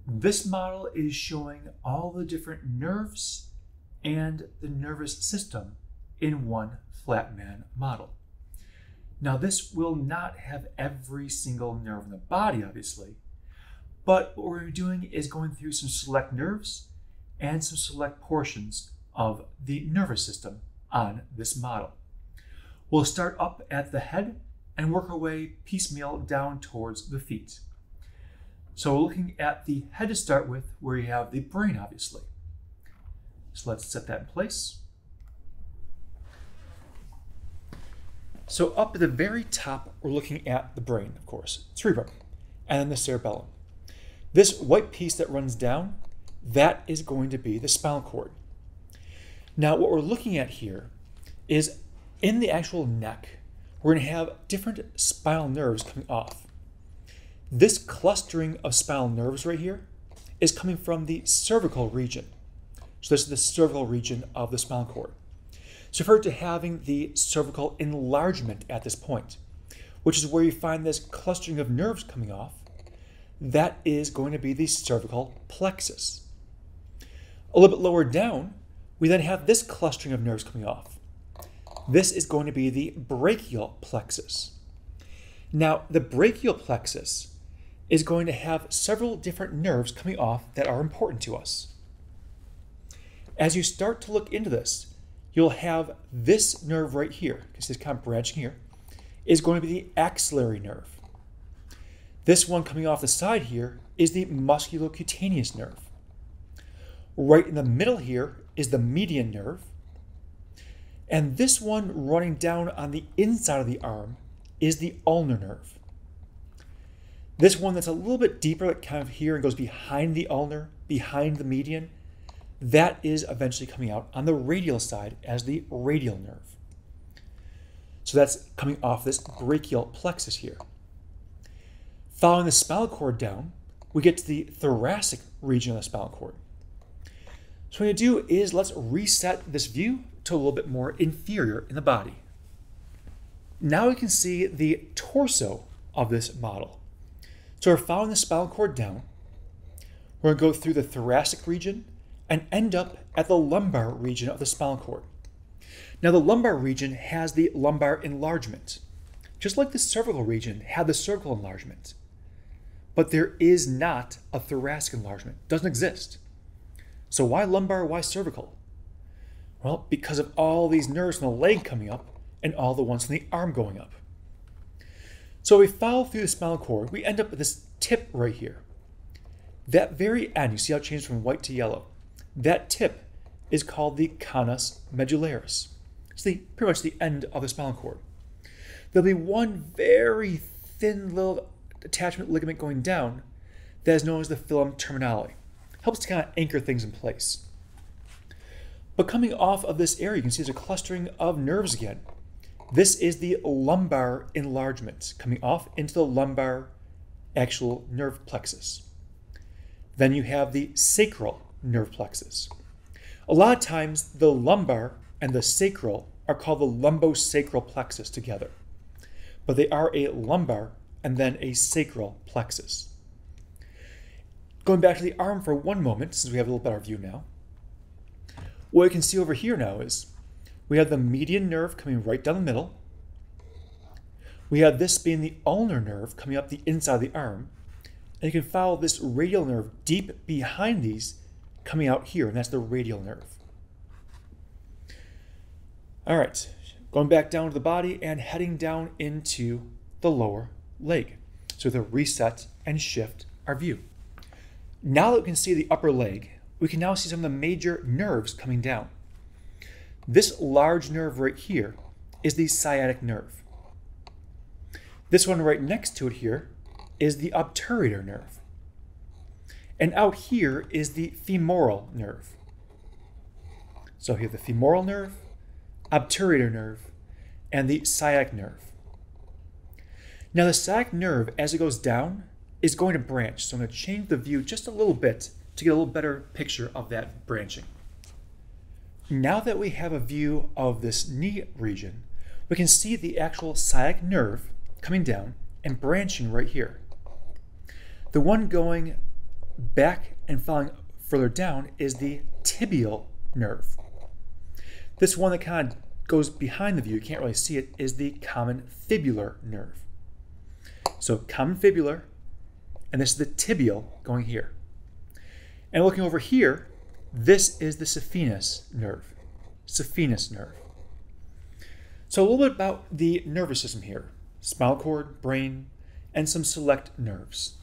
This model is showing all the different nerves and the nervous system in one flat man model. Now, this will not have every single nerve in the body, obviously, but what we're doing is going through some select nerves and some select portions of the nervous system on this model. We'll start up at the head and work our way piecemeal down towards the feet. So we're looking at the head to start with, where you have the brain, obviously. So let's set that in place. So up at the very top, we're looking at the brain, of course, cerebrum, and then the cerebellum. This white piece that runs down, that is going to be the spinal cord. Now, what we're looking at here is in the actual neck, we're going to have different spinal nerves coming off. This clustering of spinal nerves right here is coming from the cervical region. So this is the cervical region of the spinal cord. So refer to having the cervical enlargement at this point, which is where you find this clustering of nerves coming off. That is going to be the cervical plexus. A little bit lower down, we then have this clustering of nerves coming off. This is going to be the brachial plexus. Now, the brachial plexus is going to have several different nerves coming off that are important to us. As you start to look into this, you'll have this nerve right here, because it's kind of branching here, is going to be the axillary nerve. This one coming off the side here is the musculocutaneous nerve. Right in the middle here is the median nerve. And this one running down on the inside of the arm is the ulnar nerve. This one that's a little bit deeper, like kind of here and goes behind the ulnar, behind the median, that is eventually coming out on the radial side as the radial nerve. So that's coming off this brachial plexus here. Following the spinal cord down, we get to the thoracic region of the spinal cord. So what we're going to do is let's reset this view to a little bit more inferior in the body. Now we can see the torso of this model. So we're following the spinal cord down. We're going to go through the thoracic region and end up at the lumbar region of the spinal cord. Now the lumbar region has the lumbar enlargement, just like the cervical region had the cervical enlargement. But there is not a thoracic enlargement. It doesn't exist. So why lumbar, why cervical? Well, because of all these nerves from the leg coming up and all the ones from the arm going up. So we follow through the spinal cord, we end up at this tip right here. That very end, you see how it changed from white to yellow? That tip is called the conus medullaris. It's pretty much the end of the spinal cord. There'll be one very thin little attachment ligament going down that is known as the filum terminale. Helps to kind of anchor things in place. But coming off of this area, you can see there's a clustering of nerves again. This is the lumbar enlargement coming off into the lumbar actual nerve plexus. Then you have the sacral nerve plexus. A lot of times the lumbar and the sacral are called the lumbosacral plexus together, but they are a lumbar and then a sacral plexus. Going back to the arm for one moment, since we have a little better view now, what you can see over here now is we have the median nerve coming right down the middle. We have this being the ulnar nerve coming up the inside of the arm. And you can follow this radial nerve deep behind these coming out here, and that's the radial nerve. All right, going back down to the body and heading down into the lower leg. So to reset and shift our view. Now that we can see the upper leg, we can now see some of the major nerves coming down. This large nerve right here is the sciatic nerve. This one right next to it here is the obturator nerve. And out here is the femoral nerve. So here the femoral nerve, obturator nerve, and the sciatic nerve. Now the sciatic nerve, as it goes down, is going to branch. So I'm going to change the view just a little bit to get a little better picture of that branching. Now that we have a view of this knee region, we can see the actual sciatic nerve coming down and branching right here. The one going back and following further down is the tibial nerve. This one that kind of goes behind the view, you can't really see it, is the common fibular nerve. So common fibular, and this is the tibial going here. And looking over here, this is the saphenous nerve. Saphenous nerve. So a little bit about the nervous system here. Spinal cord, brain, and some select nerves.